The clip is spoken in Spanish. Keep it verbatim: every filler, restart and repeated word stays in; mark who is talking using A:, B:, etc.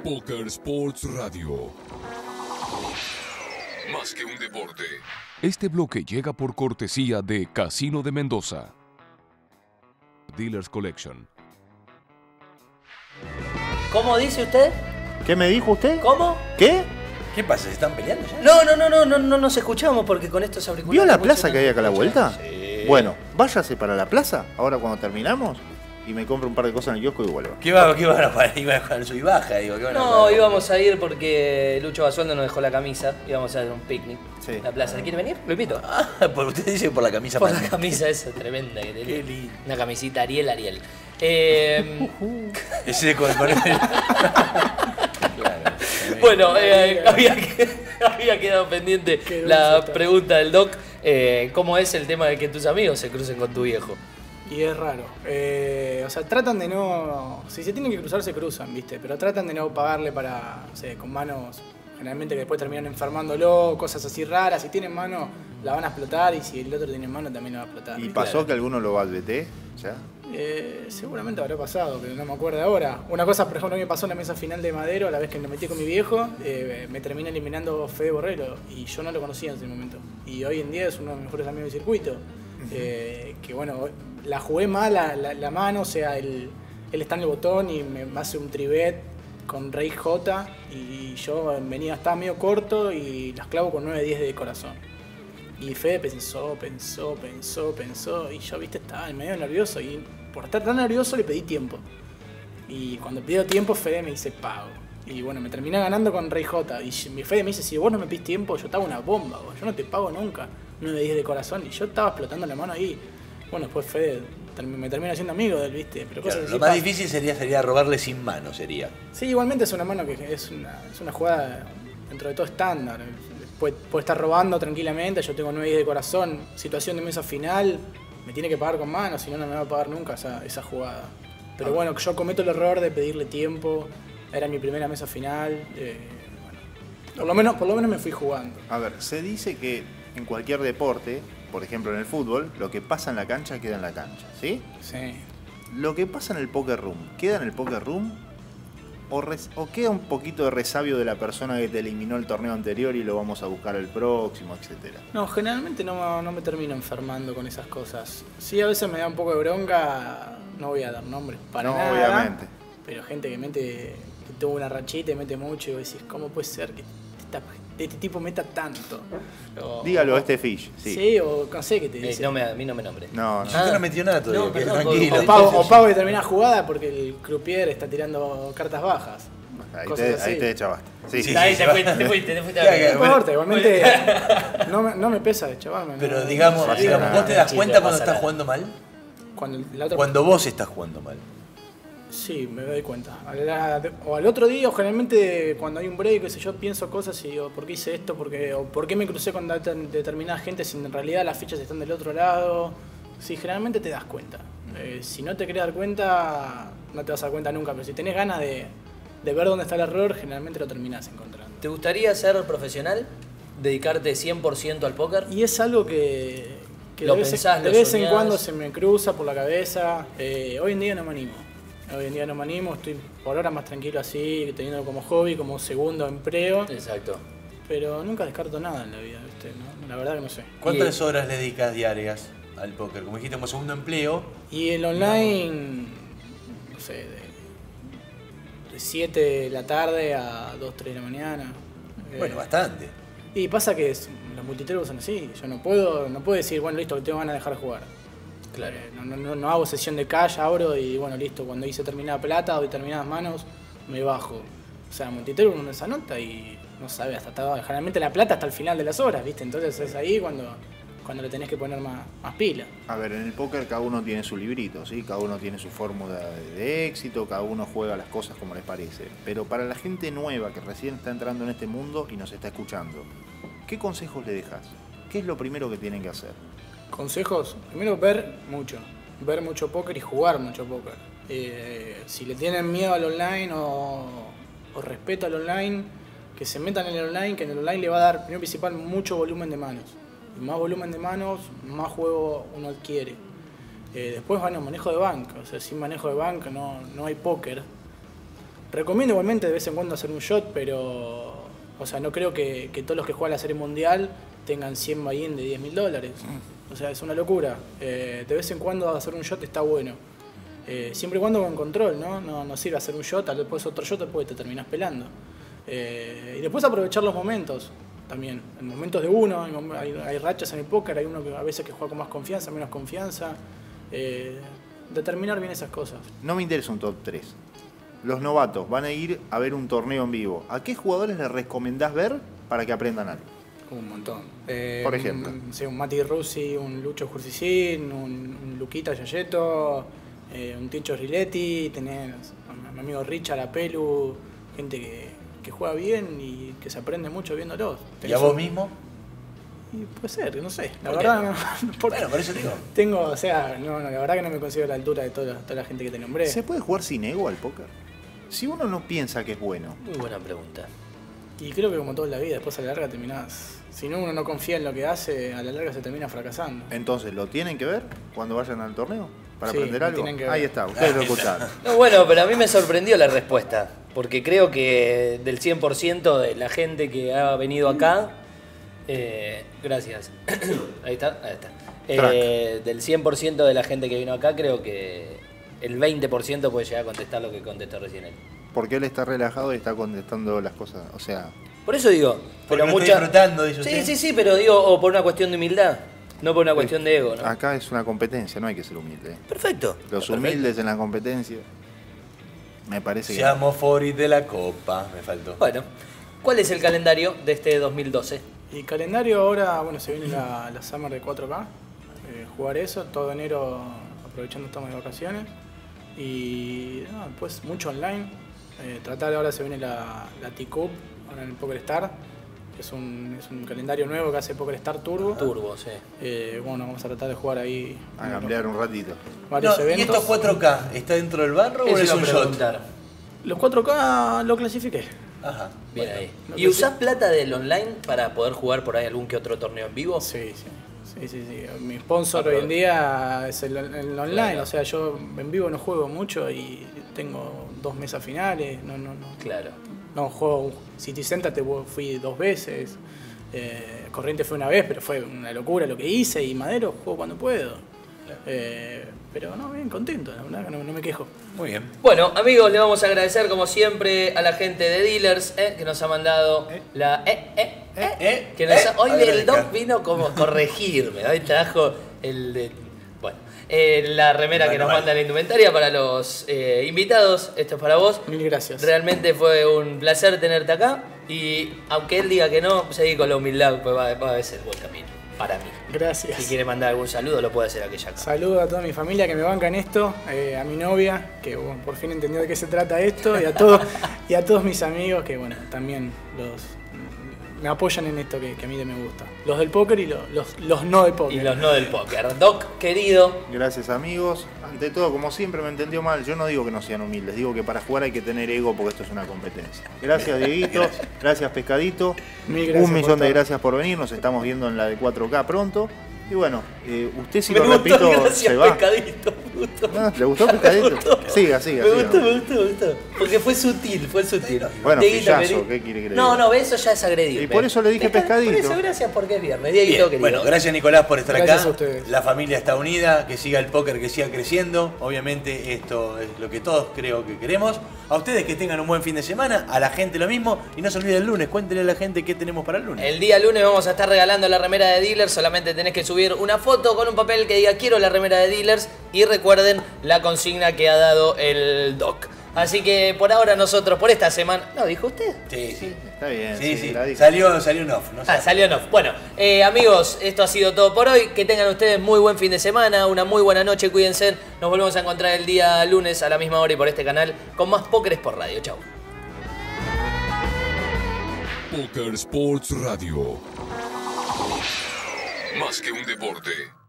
A: Poker Sports Radio. Más que un deporte.
B: Este bloque llega por cortesía de Casino de Mendoza. Dealers Collection.
C: ¿Cómo dice usted?
D: ¿Qué me dijo usted?
C: ¿Cómo?
D: ¿Qué?
E: ¿Qué pasa? ¿Se están peleando ya?
C: No, no, no, no, no, no nos escuchamos porque con estos auriculares...
D: ¿Vio la
C: no
D: plaza que hay acá a la vuelta?
E: Sí.
D: Bueno, váyase para la plaza, ahora cuando terminamos, y me compre un par de cosas en el kiosco y vuelva.
E: ¿Qué va, qué van a parar? ¿Iban a jugar sub y baja? Digo, ¿qué van a
C: No,
E: parar?
C: íbamos a ir porque Lucho Basualdo nos dejó la camisa. Íbamos a hacer un picnic
D: Sí.
C: en la plaza. ¿Quiere venir? Lo invito.
E: Ah, por usted dice por la camisa.
C: Por la
E: mancha.
C: camisa esa tremenda que tenía.
E: Qué lindo.
C: Una camisita Ariel Ariel. Eh,
E: Ese con, con el... Claro.
C: bueno, eh, había, que- había quedado pendiente la pregunta del doc. Eh, ¿Cómo es el tema de que tus amigos se crucen con tu viejo?
F: Y es raro. Eh, o sea, tratan de no... Si se tienen que cruzar, se cruzan, ¿viste? Pero tratan de no pagarle para, no sé, con manos... Generalmente que después terminan enfermándolo, cosas así raras. Si tienen mano, la van a explotar. Y si el otro tiene mano, también la va a explotar.
D: ¿Y pasó que alguno lo balbeté? ¿Ya?
F: Eh, seguramente habrá pasado, pero no me acuerdo ahora. Una cosa, por ejemplo, que me pasó en la mesa final de Madero, la vez que me metí con mi viejo, eh, me terminé eliminando Fede Borrero. Y yo no lo conocía en ese momento. Y hoy en día es uno de mis mejores amigos del circuito. Eh, que bueno, la jugué mal la, la, la mano, o sea, él, él está en el botón y me hace un tribet con rey J y yo venía, estaba medio corto y las clavo con nueve diez de corazón. Y Fede pensó, pensó, pensó, pensó y yo, viste, estaba medio nervioso y por estar tan nervioso le pedí tiempo. Y cuando pidió tiempo, Fede me dice pago. Y bueno, me terminé ganando con rey J. Y mi Fede me dice, si vos no me pedís tiempo, yo estaba una bomba, vos. Yo no te pago nunca. nueve diez de corazón. Y yo estaba explotando la mano ahí. Bueno, después Fede term- me termina siendo amigo de él, ¿viste? Pero cosas
E: Claro,
F: así
E: lo más
F: pasan.
E: difícil sería, sería robarle sin mano, sería.
F: Sí, igualmente es una mano que es una, es una jugada dentro de todo estándar. Puede, puede estar robando tranquilamente, yo tengo nueve diez de corazón. Situación de mesa final, me tiene que pagar con mano, si no, no me va a pagar nunca esa, esa jugada. Pero bueno, yo cometo el error de pedirle tiempo. Era mi primera mesa final. Eh, bueno, por lo menos, por lo menos me fui jugando.
D: A ver, se dice que en cualquier deporte, por ejemplo en el fútbol, lo que pasa en la cancha queda en la cancha, ¿sí?
F: Sí.
D: Lo que pasa en el poker room, ¿queda en el poker room? ¿O, res- o queda un poquito de resabio de la persona que te eliminó el torneo anterior y lo vamos a buscar el próximo, etcétera?
F: No, generalmente no, no me termino enfermando con esas cosas. Sí, a veces me da un poco de bronca, no voy a dar nombres para
D: No,
F: nada.
D: obviamente.
F: Pero gente que mete, que tuvo una rachita y mete mucho y vos decís, ¿cómo puede ser que esta- este tipo meta tanto? O-
D: Dígalo
F: o-
D: a este fish, sí.
F: Sí, o no sé qué te
C: Eh,
F: dice.
C: no me, a mí no me nombre.
D: No, no.
E: Yo no metió nada todavía,
C: No,
E: que
C: perdón,
E: tranquilo.
F: O pago, o pago determinada jugada porque el croupier está tirando cartas bajas.
D: Ahí
F: Cosas
D: te,
F: así.
D: ahí te deschavaste. Sí.
E: Sí.
C: Ahí te fuiste, te fuiste, te fuiste.
E: Ya,
C: a-
E: ya,
F: No
E: bueno.
F: importa, igualmente no me, no me pesa de chaval.
E: Pero digamos,
F: no,
E: digamos
F: no,
E: ¿vos te das
C: sí,
E: cuenta
C: no
E: cuando
C: pasa
E: estás
C: nada.
E: jugando mal?
F: Cuando la otra
E: Cuando vos estás jugando mal.
F: Sí, me doy cuenta. A la- o al otro día, o generalmente cuando hay un break, qué sé yo, pienso cosas y digo, ¿por qué hice esto? ¿Por qué, o ¿por qué me crucé con data- determinada gente si en realidad las fichas están del otro lado? Sí, generalmente te das cuenta. Eh, si no te querés dar cuenta, no te vas a dar cuenta nunca, pero si tenés ganas de, de ver dónde está el error, generalmente lo terminás encontrando.
C: ¿Te gustaría ser profesional? ¿Dedicarte cien por ciento al póker?
F: Y es algo que, que
C: Lo
F: de vez,
C: pensás,
F: de
C: lo
F: vez en
C: soñás.
F: cuando se me cruza por la cabeza. Eh, hoy en día no me animo. Hoy en día no me animo, estoy por ahora más tranquilo así, teniendo como hobby, como segundo empleo.
C: Exacto.
F: Pero nunca descarto nada en la vida, ¿viste? ¿No? La verdad que no sé.
E: ¿Cuántas
C: Y-
E: horas le dedicas diarias al póker? Como dijiste, como segundo empleo.
F: Y el online, no sé, de, de siete de la tarde a dos, tres de la mañana. Eh,
E: Bueno, bastante.
F: Y pasa que es- los multiteros son así. Yo no puedo, no puedo decir, bueno, listo, que tengo ganas de dejar de jugar.
C: Claro.
F: Eh, no, no, no, no hago sesión de calle, abro y bueno, listo, cuando hice determinada plata o determinadas manos, me bajo. O sea, multitero uno se anota y no sabe hasta, hasta generalmente la plata hasta el final de las horas, ¿viste? Entonces es ahí cuando, cuando le tenés que poner más, más pila.
D: A ver, en el póker cada uno tiene su librito, ¿sí? Cada uno tiene su fórmula de, de éxito, cada uno juega las cosas como les parece. Pero para la gente nueva que recién está entrando en este mundo y nos está escuchando, ¿qué consejos le dejas? ¿Qué es lo primero que tienen que hacer?
F: Consejos, primero ver mucho, ver mucho póker y jugar mucho póker. Eh, si le tienen miedo al online o, o respeto al online, que se metan en el online, que en el online le va a dar, primero principal, mucho volumen de manos. Y más volumen de manos, más juego uno adquiere. Eh, después, bueno, manejo de banca, o sea, sin manejo de banca no, no hay póker. recomiendo igualmente de vez en cuando hacer un shot, pero, o sea, no creo que, que todos los que juegan la Serie Mundial tengan cien buy-in de diez mil dólares. O sea, es una locura. Eh, de vez en cuando hacer un shot está bueno. Eh, siempre y cuando con control, ¿no? No, no sirve hacer un shot, después otro shot, después te terminás pelando. Eh, y después aprovechar los momentos también. En momentos de uno, hay, hay rachas en el póker, hay uno que a veces que juega con más confianza, menos confianza. Eh, determinar bien esas cosas.
D: No me interesa un top tres. Los novatos van a ir a ver un torneo en vivo. ¿A qué jugadores les recomendás ver para que aprendan algo?
F: Un montón. Eh,
D: Por ejemplo.
F: Un, sí, un Mati Russi, un Lucho Jursicín, un, un Luquita Giagetto, eh, un Tincho Riletti, tenés a mi amigo Richard Apelu, gente que, que juega bien y que se aprende mucho viéndolos.
E: ¿Y a vos mismo?
F: Y puede ser, no sé. La
E: ¿Por
F: verdad,
E: qué?
F: no, porque
E: Bueno, por eso digo.
F: tengo, o sea, no, no, la verdad que no me considero a la altura de toda, toda la gente que te nombré.
D: ¿Se puede jugar sin ego al póker? Si uno no piensa que es bueno.
C: Muy buena pregunta.
F: Y creo que como toda la vida, después a la larga terminás. Si no, uno no confía en lo que hace, a la larga se termina fracasando.
D: Entonces, ¿lo tienen que ver cuando vayan al torneo? ¿Para
F: Sí,
D: aprender
F: lo
D: algo?
F: tienen que ver.
D: Ahí está, ustedes lo escucharon.
C: No, bueno, pero a mí me sorprendió la respuesta, porque creo que del cien por ciento de la gente que ha venido acá, eh, gracias, ahí está, ahí está, eh, del cien por ciento de la gente que vino acá, creo que el veinte por ciento puede llegar a contestar lo que contestó recién él.
D: Porque él está relajado y está contestando las cosas, o sea...
C: Por eso digo, pero
E: Porque lo estoy
C: mucha...
E: disfrutando, dice
C: Sí,
E: usted.
C: sí, sí, pero digo, o por una cuestión de humildad, no por una cuestión de ego, ¿no?
D: Acá es una competencia, no hay que ser humilde.
C: Perfecto.
D: Los
C: perfecto.
D: humildes en la competencia, me parece que...
E: Seamos Fori de la Copa, me faltó.
C: Bueno, ¿cuál es el calendario de este dos mil doce?
F: Y calendario ahora, bueno, se viene la, la Summer de cuatro K, eh, jugar eso, todo enero aprovechando estamos de vacaciones. Y no, después mucho online, eh, tratar ahora se viene la, la T-Cup, ahora en el Poker Star, que es un, es un calendario nuevo que hace Poker Star Turbo.
C: Turbo, sí.
F: Eh, bueno, vamos a tratar de jugar ahí
D: A cambiar un ratito.
F: varios
E: No, ¿y
F: eventos.
E: estos cuatro K está dentro del barro o
C: Eso
E: es
C: iba a
E: un shot?
C: preguntar.
F: Los cuatro K lo clasifiqué.
E: Ajá.
C: Bien
E: Bueno.
C: ahí.
F: lo
C: ¿Y
F: que
C: usás plata del online para poder jugar por ahí algún que otro torneo en vivo?
F: Sí, sí. Sí, sí, sí. Mi sponsor hoy en día es el, el online,
C: Claro.
F: o sea, yo en vivo no juego mucho y tengo dos mesas finales, no, no, no.
C: Claro.
F: No juego City Center, te fui dos veces, eh, Corriente fue una vez, pero fue una locura lo que hice y Madero juego cuando puedo. Eh, pero no, bien contento, la verdad que no, no me quejo.
E: Muy bien.
C: Bueno, amigos, le vamos a agradecer como siempre a la gente de Dealers eh, que nos ha mandado la... Eh, eh, eh,
E: Eh,
C: que nos
E: eh,
C: ha- hoy
E: agradezca.
C: el Doc vino como a corregirme, hoy trajo el de... Bueno, eh, la remera que nos
E: Manual.
C: manda la indumentaria para los eh, invitados, esto es para vos.
F: Mil gracias.
C: Realmente fue un placer tenerte acá y aunque él diga que no, seguí con la humildad, pues va, va a ser el buen camino, para mí.
F: Gracias.
C: Si quiere mandar algún saludo, lo puede hacer aquella acá.
F: Saludo a toda mi familia que me banca en esto, eh, a mi novia, que bueno, por fin entendió de qué se trata esto, y a, todos y a todos mis amigos que bueno, también los, me apoyan en esto que, que a mí me gusta. Los del póker y los, los, los no del póker.
C: Y los no del póker. Doc, querido,
D: Gracias, amigos. Ante todo, como siempre me entendió mal, yo no digo que no sean humildes, digo que para jugar hay que tener ego porque esto es una competencia. Gracias, Dieguito. Gracias, Pescadito.
F: Mil gracias
D: Un millón
F: por
D: de
F: todo.
D: gracias por venir. Nos estamos viendo en la de cuatro K pronto. Y bueno, eh, usted si
C: me
D: lo
C: gustó,
D: repito,
C: gracias,
D: se va.
C: pescadito. Me gustó.
D: No, ¿le gustó Pescadito?
C: Me gustó.
D: Siga, siga,
C: Me
D: siga.
C: gustó, me gustó, me gustó. Porque fue sutil, fue sutil.
D: Bueno,
C: Dieguito,
D: pillazo,
C: querido.
D: ¿qué quiere que le
C: No,
D: diga?
C: no, eso ya es agredible.
D: Y por eso le dije pescadito.
C: Por eso, gracias porque es viernes. Dieguito,
E: Bien,
C: querido.
E: bueno, gracias Nicolás por estar
F: Gracias
E: acá.
F: a ustedes.
E: La familia está unida, que siga el póker, que siga creciendo. Obviamente esto es lo que todos creo que queremos. A ustedes que tengan un buen fin de semana, a la gente lo mismo. Y no se olviden el lunes, cuéntenle a la gente qué tenemos para el lunes.
C: El día lunes vamos a estar regalando la remera de Dealers. Solamente tenés que subir una foto con un papel que diga quiero la remera de Dealers. Y recuerden la consigna que ha dado el Doc. Así que por ahora nosotros, por esta semana... No, ¿dijo usted?
E: Sí, sí.
D: Está bien,
E: Sí, sí.
D: la dije.
E: Salió, salió un off. No sé.
C: Ah, salió no. Bueno, eh, amigos, esto ha sido todo por hoy. Que tengan ustedes muy buen fin de semana, una muy buena noche, cuídense. Nos volvemos a encontrar el día lunes a la misma hora y por este canal con más Póker por Radio. Chau.
A: Poker Sports Radio. Más que un deporte.